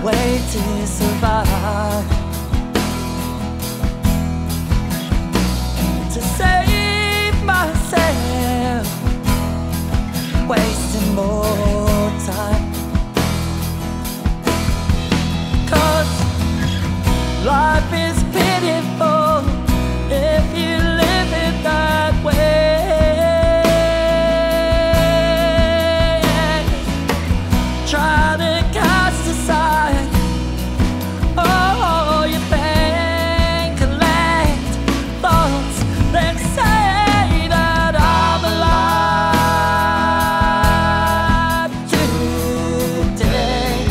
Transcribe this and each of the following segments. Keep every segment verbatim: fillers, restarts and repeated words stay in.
way to survive. To save myself, wasting more time. 'Cause life is pitiful if you live it that way. Try to cast aside all you think, collect thoughts that say that I'm alive today,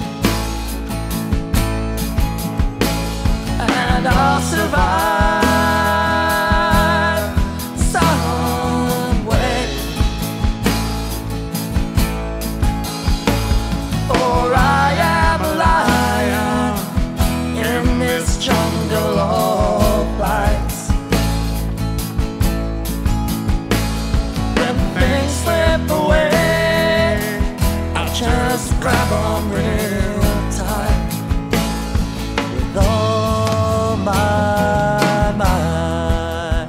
and I'll survive some way. For I am a lion in this jungle of lights. When things slip away, I'll just grab on real tight with all my might.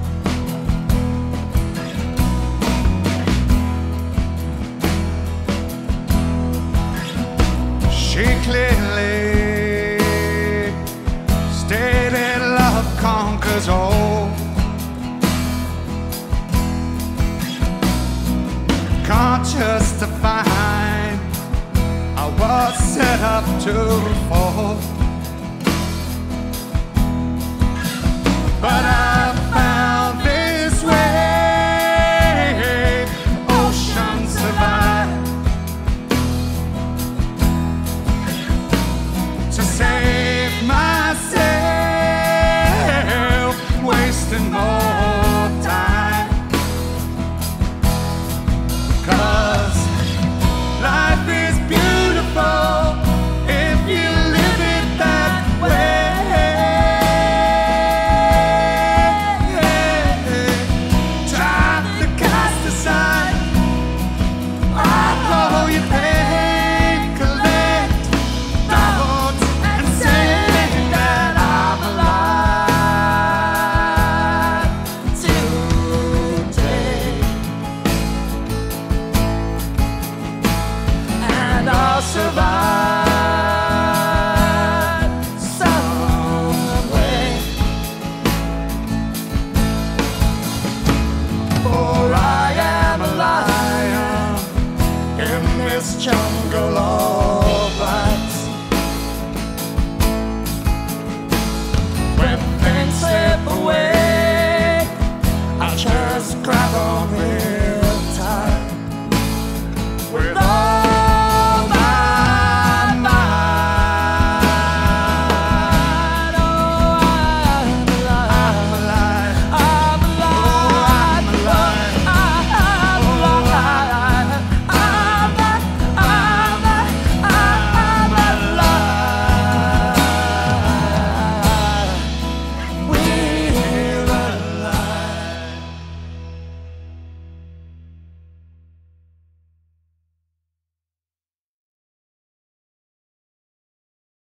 She clearly stated love conquers all. Conscious to find I was set up to fall, but I found this way. Ocean survive to say